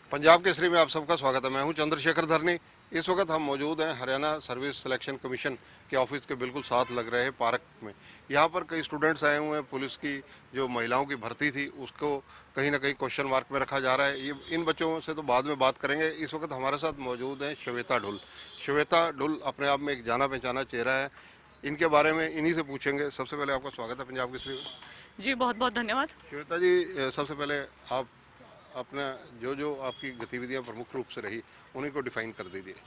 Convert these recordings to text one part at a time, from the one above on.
पंजाब केसरी में आप सबका स्वागत है। मैं हूं चंद्रशेखर धरनी। इस वक्त हम मौजूद हैं हरियाणा सर्विस सिलेक्शन कमीशन के ऑफिस के बिल्कुल साथ लग रहे पार्क में। यहाँ पर कई स्टूडेंट्स आए हुए हैं। पुलिस की जो महिलाओं की भर्ती थी उसको कहीं ना कहीं क्वेश्चन मार्क में रखा जा रहा है। ये इन बच्चों से तो बाद में बात करेंगे। इस वक्त हमारे साथ मौजूद हैं श्वेता ढुल। श्वेता ढुल अपने आप में एक जाना पहचाना चेहरा है। इनके बारे में इन्हीं से पूछेंगे। सबसे पहले आपका स्वागत है पंजाब केसरी में। जी बहुत बहुत धन्यवाद। श्वेता जी, सबसे पहले आप अपना जो आपकी गतिविधियां प्रमुख रूप से रही उन्हीं को डिफाइन कर दीजिए।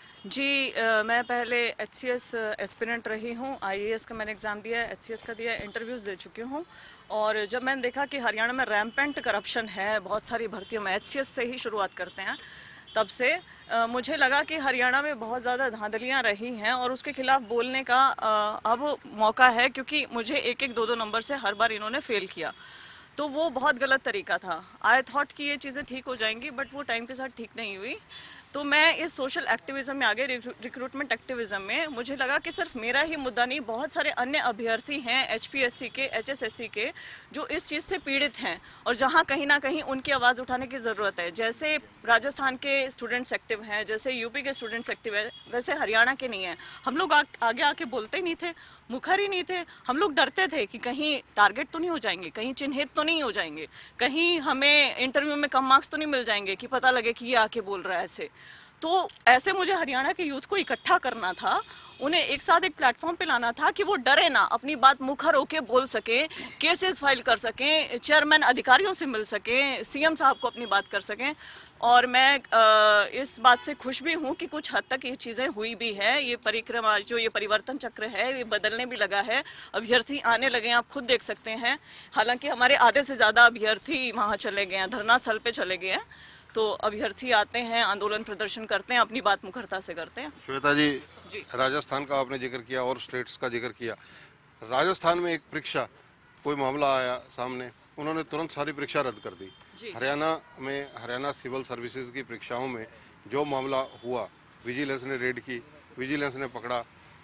जी मैं पहले एचसीएस एस्पिरेंट रही हूँ। आईएएस का मैंने एग्ज़ाम दिया है, एचसीएस का दिया, इंटरव्यूज़ दे चुकी हूँ। और जब मैंने देखा कि हरियाणा में रैम्पेंट करप्शन है बहुत सारी भर्तियों में, एचसीएस से ही शुरुआत करते हैं, तब से मुझे लगा कि हरियाणा में बहुत ज़्यादा धांधलियाँ रही हैं और उसके खिलाफ बोलने का अब मौका है, क्योंकि मुझे एक एक दो दो नंबर से हर बार इन्होंने फेल किया। तो वो बहुत गलत तरीका था। आई थॉट कि ये चीज़ें ठीक हो जाएंगी, बट वो टाइम के साथ ठीक नहीं हुई। तो मैं इस सोशल एक्टिविज़म में आ गई, रिक्रूटमेंट एक्टिविज़म में। मुझे लगा कि सिर्फ मेरा ही मुद्दा नहीं, बहुत सारे अन्य अभ्यर्थी हैं एचपीएससी के, एचएसएससी के, जो इस चीज़ से पीड़ित हैं और जहां कहीं ना कहीं उनकी आवाज़ उठाने की ज़रूरत है। जैसे राजस्थान के स्टूडेंट्स एक्टिव हैं, जैसे यूपी के स्टूडेंट्स एक्टिव हैं, वैसे हरियाणा के नहीं हैं। हम लोग आगे आके बोलते ही नहीं थे, मुखर ही नहीं थे। हम लोग डरते थे कि कहीं टारगेट तो नहीं हो जाएंगे, कहीं चिन्हित तो नहीं हो जाएंगे, कहीं हमें इंटरव्यू में कम मार्क्स तो नहीं मिल जाएंगे कि पता लगे कि ये आके बोल रहा है ऐसे। तो ऐसे मुझे हरियाणा के यूथ को इकट्ठा करना था, उन्हें एक साथ एक प्लेटफॉर्म पे लाना था कि वो डरे ना, अपनी बात मुखर होके बोल सकें, केसेस फाइल कर सकें, चेयरमैन अधिकारियों से मिल सकें, सीएम साहब को अपनी बात कर सकें। और मैं इस बात से खुश भी हूँ कि कुछ हद तक ये चीज़ें हुई भी है। ये परिक्रमा, जो ये परिवर्तन चक्र है, ये बदलने भी लगा है। अभ्यर्थी आने लगे हैं, आप खुद देख सकते हैं। हालांकि हमारे आधे से ज़्यादा अभ्यर्थी वहाँ चले गए हैं, धरना स्थल पे चले गए हैं। तो अभ्यर्थी आते हैं, आंदोलन प्रदर्शन करते हैं, अपनी बात मुखरता से करते हैं। श्वेता जी, राजस्थान का आपने जिक्र किया और स्टेट्स का जिक्र किया। राजस्थान में एक परीक्षा कोई मामला आया सामने, उन्होंने तुरंत सारी परीक्षा रद्द कर दी। हरियाणा में, हरियाणा सिविल सर्विसेज की परीक्षाओं में जो मामला हुआ, विजिलेंस ने रेड की, विजिलेंस ने पकड़ा,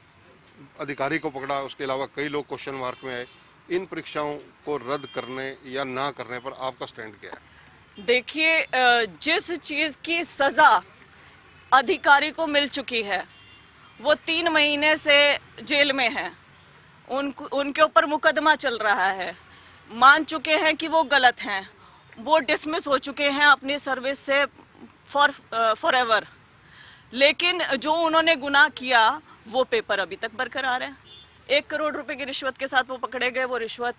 अधिकारी को पकड़ा, उसके अलावा कई लोग क्वेश्चन मार्क में आए। इन परीक्षाओं को रद्द करने या ना करने पर आपका स्टैंड क्या है? देखिए, जिस चीज़ की सज़ा अधिकारी को मिल चुकी है, वो 3 महीने से जेल में है, उनके ऊपर मुकदमा चल रहा है, मान चुके हैं कि वो गलत हैं, वो डिसमिस हो चुके हैं अपनी सर्विस से फॉर एवर। लेकिन जो उन्होंने गुनाह किया वो पेपर अभी तक बरकरार है। 1 करोड़ रुपए की रिश्वत के साथ वो पकड़े गए। वो रिश्वत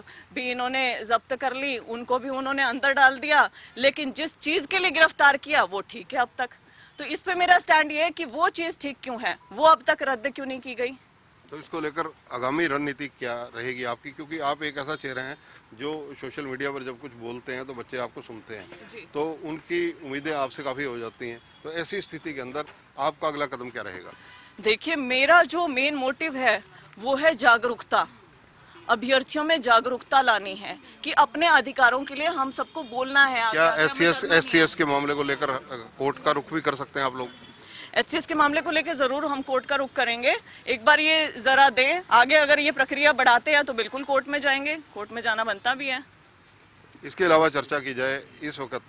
भी इन्होंने जब्त कर ली, उनको भी उन्होंने अंदर डाल दिया। लेकिन जिस चीज़ के लिए गिरफ्तार किया वो ठीक है अब तक। तो इस पे मेरा स्टैंड ये है कि वो चीज़ ठीक क्यों है, वो अब तक रद्द क्यों नहीं की गई। तो इसको लेकर आगामी रणनीति क्या रहेगी आपकी? क्योंकि आप एक ऐसा चेहरा हैं जो सोशल मीडिया पर जब कुछ बोलते हैं तो बच्चे आपको सुनते हैं, तो उनकी उम्मीदें आपसे काफ़ी हो जाती हैं। तो ऐसी स्थिति के अंदर आपका अगला कदम क्या रहेगा? देखिए, मेरा जो मेन मोटिव है वो है जागरूकता। अभ्यर्थियों में जागरूकता लानी है कि अपने अधिकारों के लिए हम सबको बोलना है। क्या एससीएस के मामले को लेकर कोर्ट का रुख भी कर सकते हैं आप लोग? एचसीएस के मामले को लेकर जरूर हम कोर्ट का रुख करेंगे। एक बार ये जरा दें आगे, अगर ये प्रक्रिया बढ़ाते हैं तो बिल्कुल कोर्ट में जाएंगे, कोर्ट में जाना बनता भी है। इसके अलावा चर्चा की जाए इस वक्त,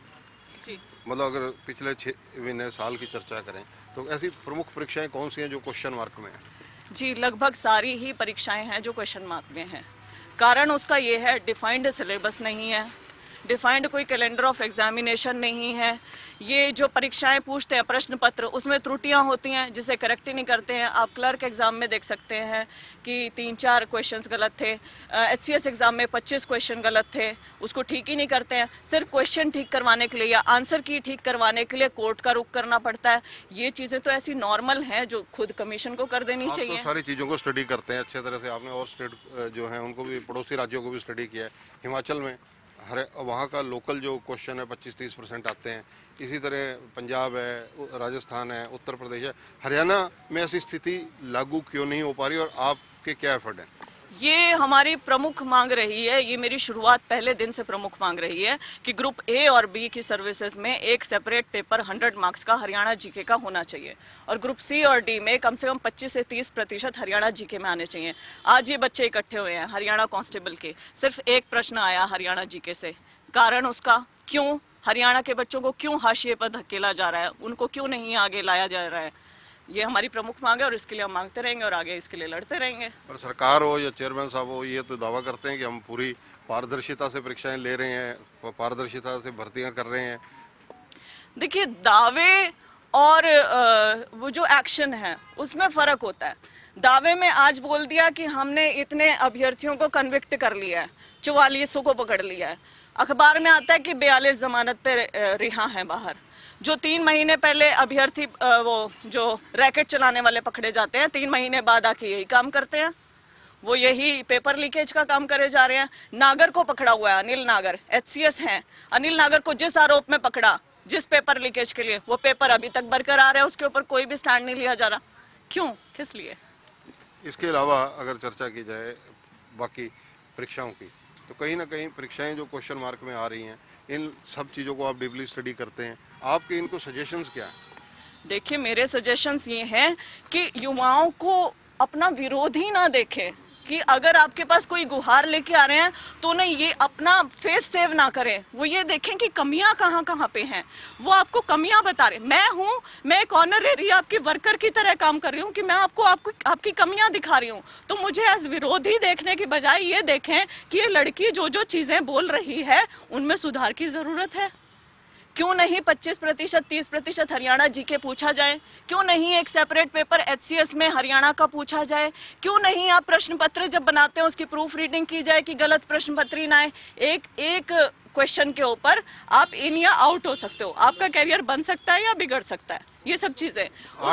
मतलब अगर पिछले 6 महीने साल की चर्चा करें तो ऐसी प्रमुख परीक्षाएं कौन सी हैं जो क्वेश्चन मार्क में है? जी, लगभग सारी ही परीक्षाएं हैं जो क्वेश्चन मार्क में हैं। कारण उसका ये है, डिफाइंड सिलेबस नहीं है, डिफाइंड कोई कैलेंडर ऑफ एग्जामिनेशन नहीं है। ये जो परीक्षाएं पूछते हैं प्रश्न पत्र, उसमें त्रुटियां होती हैं जिसे करेक्ट ही नहीं करते हैं। आप क्लर्क एग्ज़ाम में देख सकते हैं कि 3-4 क्वेश्चंस गलत थे, एचसीएस एग्ज़ाम में 25 क्वेश्चन गलत थे, उसको ठीक ही नहीं करते हैं। सिर्फ क्वेश्चन ठीक करवाने के लिए या आंसर की ठीक करवाने के लिए कोर्ट का रुख करना पड़ता है। ये चीज़ें तो ऐसी नॉर्मल हैं जो खुद कमीशन को कर देनी चाहिए। तो सारी चीज़ों को स्टडी करते हैं अच्छे तरह से आपने, और स्टेट जो है उनको भी, पड़ोसी राज्यों को भी स्टडी किया है। हिमाचल में वहाँ का लोकल जो क्वेश्चन है 25-30% आते हैं। इसी तरह पंजाब है, राजस्थान है, उत्तर प्रदेश है। हरियाणा में ऐसी स्थिति लागू क्यों नहीं हो पा रही और आपके क्या एफर्ट हैं? ये हमारी प्रमुख मांग रही है, ये मेरी शुरुआत पहले दिन से प्रमुख मांग रही है कि ग्रुप ए और बी की सर्विसेज में एक सेपरेट पेपर 100 मार्क्स का हरियाणा जीके का होना चाहिए, और ग्रुप सी और डी में कम से कम 25 से 30% हरियाणा जीके में आने चाहिए। आज ये बच्चे इकट्ठे हुए हैं हरियाणा कांस्टेबल के, सिर्फ एक प्रश्न आया हरियाणा जीके से। कारण उसका क्यों, हरियाणा के बच्चों को क्यों हाशिए पर धकेला जा रहा है, उनको क्यों नहीं आगे लाया जा रहा है, ये हमारी प्रमुख मांग है और इसके लिए हम मांगते रहेंगे और आगे इसके लिए लड़ते रहेंगे। पर सरकार हो या चेयरमैन साहब हो, ये तो दावा करते हैं कि हम पूरी पारदर्शिता से परीक्षाएं ले रहे हैं, पारदर्शिता से भर्तियां कर रहे हैं। देखिए, दावे और वो जो एक्शन है उसमें फ़र्क होता है। दावे में आज बोल दिया कि हमने इतने अभ्यर्थियों को कन्विक्ट कर लिया है, 4400 को पकड़ लिया है, अखबार में आता है कि 42 जमानत पे रिहा हैं बाहर। जो 3 महीने पहले अभ्यर्थी वो जो रैकेट चलाने वाले पकड़े जाते हैं, 3 महीने बाद आके यही काम करते हैं, वो यही पेपर लीकेज का काम करे जा रहे हैं। नागर को पकड़ा हुआ है, अनिल नागर HCS हैं। अनिल नागर को जिस आरोप में पकड़ा, जिस पेपर लीकेज के लिए, वो पेपर अभी तक बरकरार है, उसके ऊपर कोई भी स्टैंड नहीं लिया जा रहा। क्यों, किस लिए? इसके अलावा अगर चर्चा की जाए बाकी परीक्षाओं की, तो कहीं ना कहीं परीक्षाएं जो क्वेश्चन मार्क में आ रही हैं, इन सब चीज़ों को आप डीपली स्टडी करते हैं, आपके इनको सजेशंस क्या हैं? देखिए, मेरे सजेशंस ये हैं कि युवाओं को अपना विरोधी ना देखें, कि अगर आपके पास कोई गुहार लेके आ रहे हैं तो उन्हें ये अपना फेस सेव ना करें, वो ये देखें कि कमियां कहाँ कहाँ पे हैं, वो आपको कमियां बता रहे। मैं एक ऑनरेरी आपकी वर्कर की तरह काम कर रही हूँ कि मैं आपको आपकी कमियां दिखा रही हूँ, तो मुझे एज विरोधी देखने की बजाय ये देखें कि ये लड़की जो जो चीज़ें बोल रही है उनमें सुधार की ज़रूरत है। क्यों नहीं 25%, 30% हरियाणा जीके पूछा जाए? क्यों नहीं एक सेपरेट पेपर HCS में हरियाणा का पूछा जाए? क्यों नहीं आप प्रश्न पत्र जब बनाते हैं उसकी प्रूफ रीडिंग की जाए कि गलत प्रश्न पत्र ही ना आए? एक क्वेश्चन के ऊपर आप इन या आउट हो सकते हो, आपका कैरियर बन सकता है या बिगड़ सकता है, ये सब चीज़ें।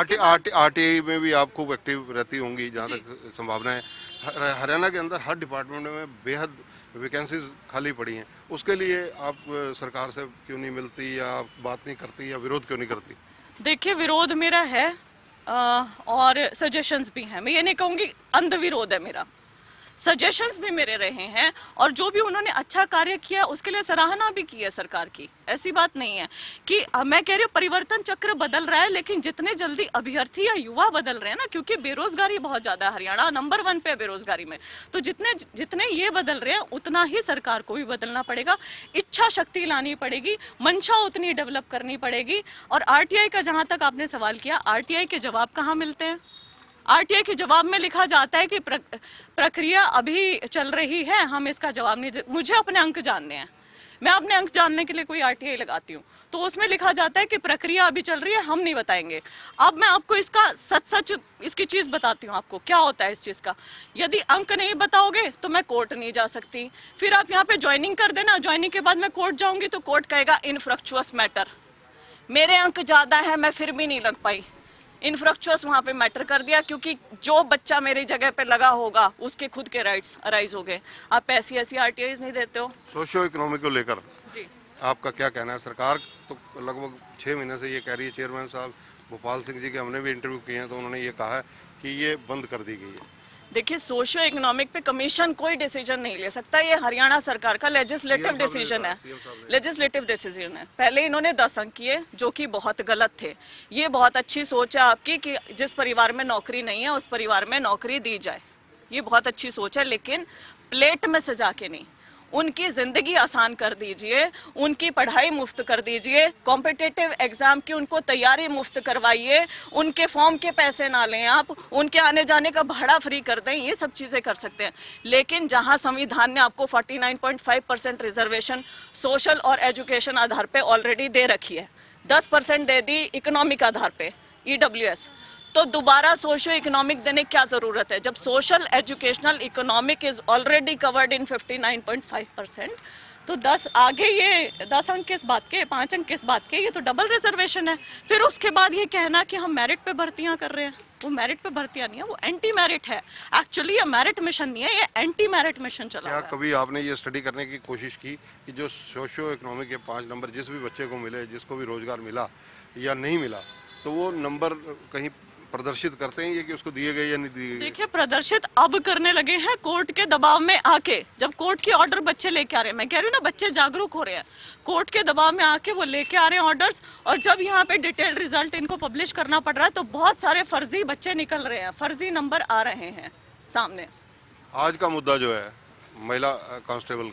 RTI में भी आप खूब एक्टिव रहती होंगी जहाँ तक संभावना है। हरियाणा के अंदर हर डिपार्टमेंट में बेहद वैकेंसीज खाली पड़ी हैं, उसके लिए आप सरकार से क्यों नहीं मिलती या बात नहीं करती या विरोध क्यों नहीं करती? देखिए, विरोध मेरा है और सजेशंस भी हैं। मैं ये नहीं कहूँगी अंध विरोध है मेरा, सजेशंस भी मेरे रहे हैं और जो भी उन्होंने अच्छा कार्य किया उसके लिए सराहना भी की है सरकार की। ऐसी बात नहीं है कि मैं कह रही हूँ परिवर्तन चक्र बदल रहा है, लेकिन जितने जल्दी अभ्यर्थी या युवा बदल रहे हैं ना, क्योंकि बेरोजगारी बहुत ज़्यादा है, हरियाणा नंबर 1 पे है बेरोजगारी में, तो जितने ये बदल रहे हैं उतना ही सरकार को भी बदलना पड़ेगा, इच्छा शक्ति लानी पड़ेगी, मंशा उतनी डेवलप करनी पड़ेगी। और RTI का जहाँ तक आपने सवाल किया, RTI के जवाब कहाँ मिलते हैं? RTI के जवाब में लिखा जाता है कि प्रक्रिया अभी चल रही है, हम इसका जवाब नहीं दे। मुझे अपने अंक जानने हैं, मैं अपने अंक जानने के लिए कोई RTI लगाती हूँ, तो उसमें लिखा जाता है कि प्रक्रिया अभी चल रही है, हम नहीं बताएंगे। अब मैं आपको इसका सच इसकी चीज़ बताती हूँ, आपको क्या होता है इस चीज़ का। यदि अंक नहीं बताओगे तो मैं कोर्ट नहीं जा सकती, फिर आप यहाँ पे ज्वाइनिंग कर देना, ज्वाइनिंग के बाद मैं कोर्ट जाऊँगी तो कोर्ट कहेगा इनफ्रक्चुअस मैटर, मेरे अंक ज़्यादा है, मैं फिर भी नहीं लग पाई, इनफ्रक्चुअस वहाँ पे मैटर कर दिया, क्योंकि जो बच्चा मेरी जगह पे लगा होगा उसके खुद के राइट्स अराइज हो गए। आप ऐसी RTIs नहीं देते हो। सोशियो इकोनॉमिक को लेकर जी, आपका क्या कहना है? सरकार तो लगभग 6 महीने से ये कह रही है, चेयरमैन साहब भोपाल सिंह जी के हमने भी इंटरव्यू किए हैं तो उन्होंने ये कहा है कि ये बंद कर दी गई है। देखिए, सोशियो इकोनॉमिक पे कमीशन कोई डिसीजन नहीं ले सकता, ये हरियाणा सरकार का लेजिस्लेटिव डिसीजन है, लेजिस्लेटिव डिसीजन है। पहले इन्होंने 10 अंक किए जो कि बहुत गलत थे। ये बहुत अच्छी सोच है आपकी कि जिस परिवार में नौकरी नहीं है उस परिवार में नौकरी दी जाए, ये बहुत अच्छी सोच है, लेकिन प्लेट में सजा के नहीं। उनकी ज़िंदगी आसान कर दीजिए, उनकी पढ़ाई मुफ्त कर दीजिए, कॉम्पिटिटिव एग्ज़ाम की उनको तैयारी मुफ्त करवाइए, उनके फॉर्म के पैसे ना लें आप, उनके आने जाने का भाड़ा फ्री कर दें, ये सब चीज़ें कर सकते हैं। लेकिन जहां संविधान ने आपको 49.5% रिजर्वेशन सोशल और एजुकेशन आधार पे ऑलरेडी दे रखी है, 10% दे दी इकोनॉमिक आधार पे EWS, तो दोबारा सोशो इकोनॉमिक देने की क्या ज़रूरत है? जब social educational economic is already covered in 59.5%, तो 10 आगे ये 10 अंक किस बात के, 5 अंक किस बात के? ये तो डबल रिजर्वेशन है। फिर उसके बाद ये कहना कि हम मेरिट पे भर्तियां कर रहे हैं, वो मेरिट पे भर्तियां नहीं है, वो एंटी मेरिट है। एक्चुअली ये मेरिट मिशन नहीं है, ये एंटी मेरिट मिशन चला रहा है। कभी आपने ये स्टडी करने की कोशिश की कि जो सोशियो इकोनॉमिक के 5 नंबर जिस भी बच्चे को मिले, जिसको भी रोजगार मिला या नहीं मिला, तो वो नंबर कहीं प्रदर्शित करते हैं ये कि उसको दिए गए या नहीं दिए गए? देखिए, प्रदर्शित अब करने लगे हैं कोर्ट के दबाव में आके, जब कोर्ट के ऑर्डर बच्चे लेके आ रहे हैं। मैं कह रही हूँ ना, बच्चे जागरूक हो रहे हैं, कोर्ट के दबाव में आके वो लेके आ रहे हैं ऑर्डर्स, और जब यहाँ पे डिटेल्ड रिजल्ट इनको पब्लिश करना पड़ रहा है तो बहुत सारे फर्जी बच्चे निकल रहे हैं, फर्जी नंबर आ रहे हैं सामने। आज का मुद्दा जो है महिला कांस्टेबल का,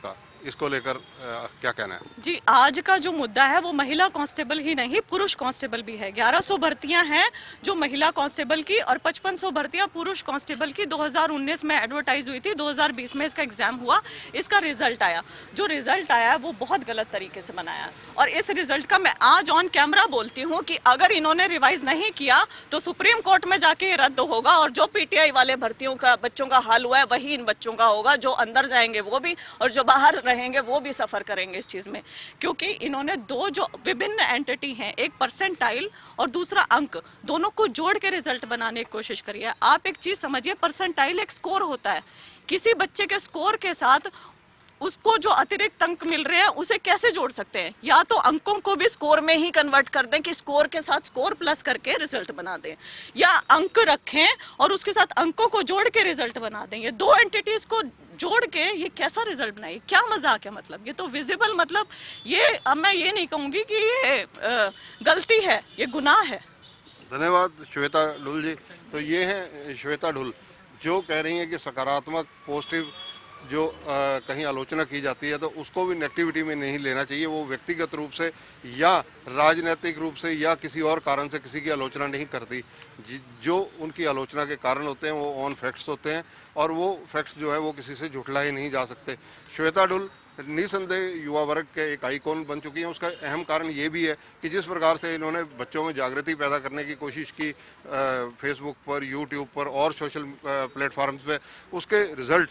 इसको लेकर क्या कहना है? जी, आज का जो मुद्दा है वो महिला कांस्टेबल ही नहीं, पुरुष कांस्टेबल भी है। 1100 भर्तियां हैं जो महिला कांस्टेबल की और 5500 भर्तियां पुरुष कांस्टेबल की 2019 में एडवर्टाइज हुई थी। 2020 में इसका एग्जाम हुआ, इसका रिजल्ट आया। जो रिजल्ट आया वो बहुत गलत तरीके से बनाया और इस रिजल्ट का मैं आज ऑन कैमरा बोलती हूँ कि अगर इन्होंने रिवाइज नहीं किया तो सुप्रीम कोर्ट में जाके ये रद्द होगा और जो पीटीआई वाले भर्तियों का बच्चों का हाल हुआ है वही इन बच्चों का होगा। जो अंदर जाएंगे वो भी और जो बाहर रहेंगे वो भी सफर करेंगे इस चीज में, क्योंकि इन्होंने दो जो विभिन्न एंटिटी हैं, एक परसेंटाइल और दूसरा अंक, दोनों को जोड़ के रिजल्ट बनाने की कोशिश करी है। आप एक चीज समझिए, परसेंटाइल एक स्कोर होता है। किसी बच्चे के स्कोर के साथ उसको जो अतिरिक्त अंक मिल रहे हैं उसे कैसे जोड़ सकते हैं? या तो अंकों को भी स्कोर में ही कन्वर्ट कर दें कि स्कोर के साथ स्कोर प्लस करके रिजल्ट बना दें, या अंक रखें और उसके साथ अंकों को जोड़ के रिजल्ट बना दें। ये दो एंटिटीज को जोड़ के ये कैसा रिजल्ट बनाए? क्या मजाक है? मतलब ये तो विजिबल, मतलब ये अब मैं ये नहीं कहूंगी कि ये गलती है, ये गुनाह है। धन्यवाद श्वेता ढुल जी। तो ये हैं श्वेता ढुल जो कह रही हैं कि सकारात्मक पॉजिटिव जो कहीं आलोचना की जाती है तो उसको भी नेगेटिविटी में नहीं लेना चाहिए। वो व्यक्तिगत रूप से या राजनीतिक रूप से या किसी और कारण से किसी की आलोचना नहीं करती। जो उनकी आलोचना के कारण होते हैं वो ऑन फैक्ट्स होते हैं और वो फैक्ट्स जो है वो किसी से झुठलाए नहीं जा सकते। श्वेता ढुल निसंदेह युवा वर्ग के एक आइकॉन बन चुकी हैं। उसका अहम कारण ये भी है कि जिस प्रकार से इन्होंने बच्चों में जागृति पैदा करने की कोशिश की फेसबुक पर, यूट्यूब पर और सोशल प्लेटफॉर्म्स पे, उसके रिजल्ट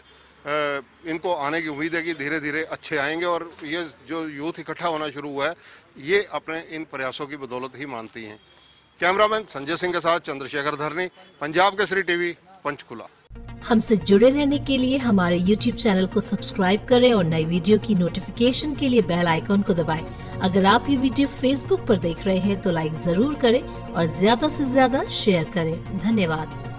इनको आने की उम्मीद है कि धीरे धीरे अच्छे आएंगे और ये जो यूथ इकट्ठा होना शुरू हुआ है ये अपने इन प्रयासों की बदौलत ही मानती हैं। कैमरामैन संजय सिंह के साथ चंद्रशेखर धरनी, पंजाब केसरी टीवी, पंचकुला। हमसे जुड़े रहने के लिए हमारे YouTube चैनल को सब्सक्राइब करें और नई वीडियो की नोटिफिकेशन के लिए बेल आइकॉन को दबाएं। अगर आप ये वीडियो Facebook पर देख रहे हैं तो लाइक जरूर करें और ज्यादा से ज्यादा शेयर करें। धन्यवाद।